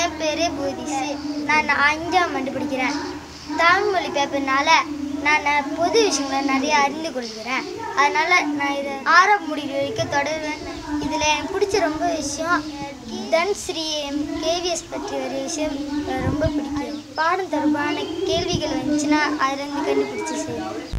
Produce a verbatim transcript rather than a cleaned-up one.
என் பேரே போதிஷு. நான் அஞ்சாம் ஆண்டு படிக்கிறேன். தமிழ் மொழி பேப்பர்னால நான் பொது விஷயங்களை நிறைய அறிந்து கொள்கிறேன். அதனால நான் இதை ஆறாம் முடிவு வரைக்கும் தொடருவேன். இதில் எனக்கு பிடிச்ச ரொம்ப விஷயம் தன்ஸ்ரீ கேவிஎஸ் பற்றி ஒரு விஷயம் ரொம்ப பிடிக்கும். பாடம் தொடர்பான கேள்விகள் வந்துச்சுன்னா அதுலேருந்து கண்டுபிடிச்சி செய்வேன்.